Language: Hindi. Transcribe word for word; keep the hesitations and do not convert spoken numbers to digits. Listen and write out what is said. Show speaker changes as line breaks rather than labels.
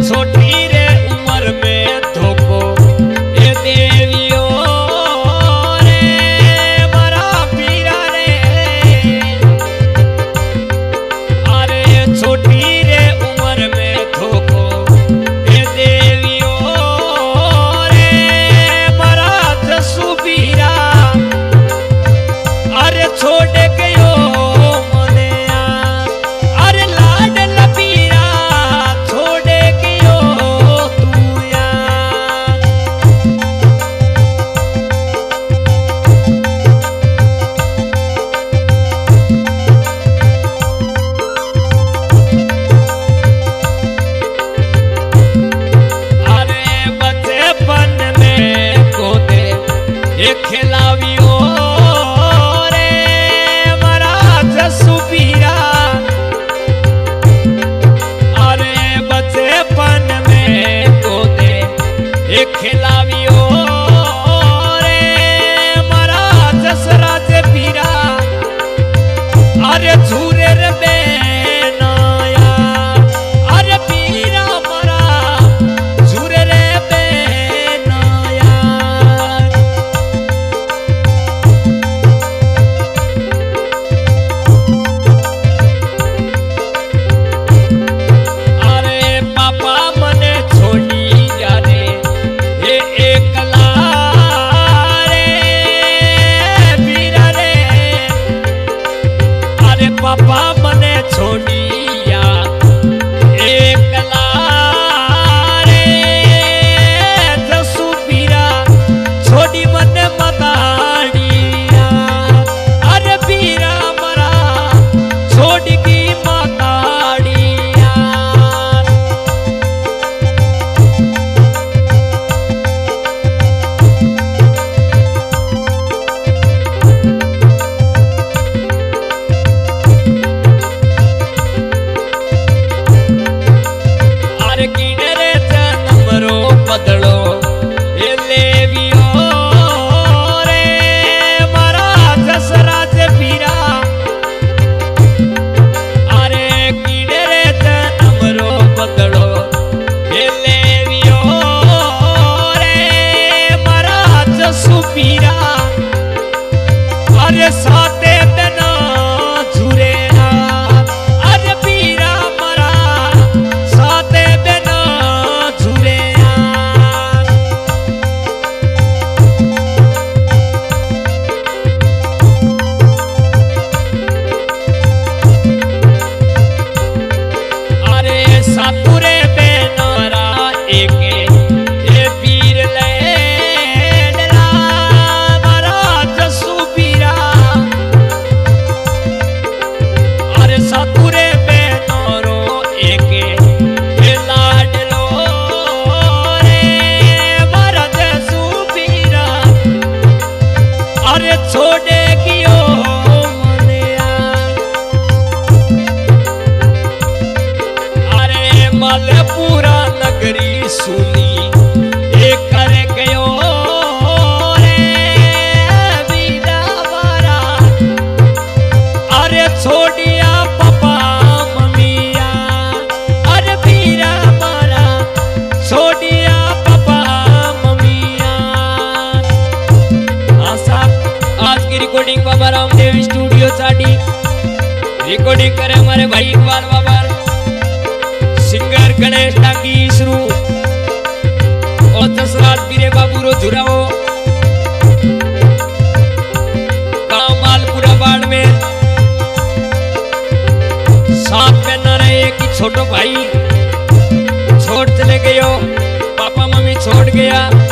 छोटी रे उम्र में धोखो ए देवियो रे मारा पीरा रे। अरे छोटी रे उम्र में धोखो ए देवियो रे मारा जसु पीरा। अरे छोड़ गयो खिलावियो रे मारा जसु पीरा। अरे बचपन में को दे एक खिलावियो रे मारा जसराज पीरा। अरे झूरे रे बेनाया अरे पीरा मारा झूरे रे बेनाया। पापा मने छोड़िया एकला रे जसु पीरा। छोड़ी मने मताड़िया अरे पीरा मरा छोड़ की मताड़िया। बदलो ये लेवियो रे मारा जसराज पीरा। अरे कीड़े रे जन्मरो बदलो ये लेवियो रे मारा जसु पीरा। अरे साते बिना झूरे अरे पीरा मारा साते बिना झूरे। सातुरे बेनारा एके ए पीर लैडला मारा जसु पीरा। अरे सातुरे बेनारो एके ए लाडलो रे मारा जसु पीरा। अरे छोड़े कियो पूरा नगरी सुनी एक कर गयो रे बीरा मारा। अरे छोड़िया पापा मम्मिया अरे बीरा मारा छोड़िया पापा मम्मिया। हाँ साहब आज की रिकॉर्डिंग बाबा रामदेव स्टूडियो चाटी रिकॉर्डिंग करे हमारे भाई इकबाल बाबा सिंगर गणेश टांगी शुरू और दसरात पीरे बाबू रो झुराओ गांव मालपुरा बाड़ में साथ में न रहे कि छोटो भाई छोड़ चले गयो पापा मम्मी छोड़ गया।